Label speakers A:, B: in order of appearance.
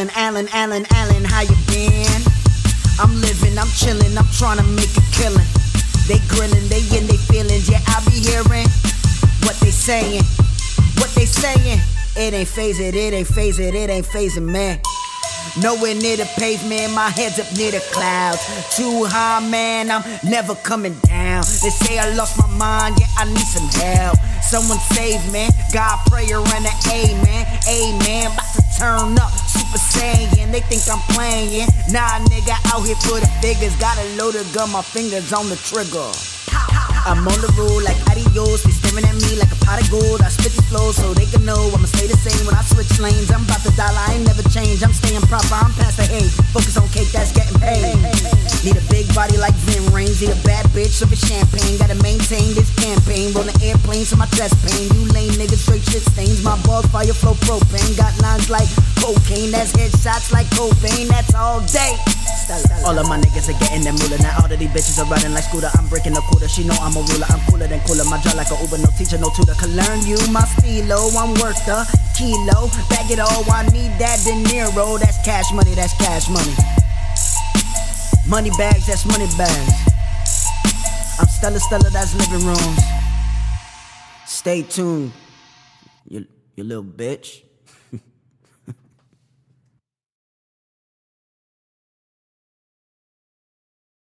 A: Allen, how you been? I'm living, I'm chilling, I'm trying to make a killing. They grilling, they in they feelings, yeah, I be hearing what they saying, It ain't phasing, it ain't phasing, man. Nowhere near the pavement, my head's up near the clouds. Too high, man, I'm never coming down. They say I lost my mind, yeah, I need some help. Someone save me, God prayer and an amen. About to turn up, Super Saiyan, they think I'm playing. Nah, nigga, out here for the figures. Got a loaded gun, my fingers on the trigger. I'm on the road like adios, they staring at me like a pot of gold. I spit the flow so they can know I'ma stay the same when I switch lanes. I'm about to dollar, I ain't never change. I'm staying proper, I'm past the hate. Focus on cake that's getting paid. Need a big body like Vin Rings. Need a bad bitch serving champagne. Gotta maintain this campaign. Rolling airplanes so my chest pain. You lame niggas straight shit stains. My balls fire flow propane. Got lines like cocaine. That's headshots like Cobain. That's all day. All of my niggas are getting them moolah. Now all of these bitches are riding like scooter. I'm breaking the quarter, she know I'm a ruler. I'm cooler than cooler, my jaw like a Uber. No teacher, no tutor, can learn you my stilo. I'm worth a kilo, bag it all, I need that De Niro. That's cash money, that's cash money. Money bags, that's money bags. I'm Stella, that's living rooms. Stay tuned, you little bitch.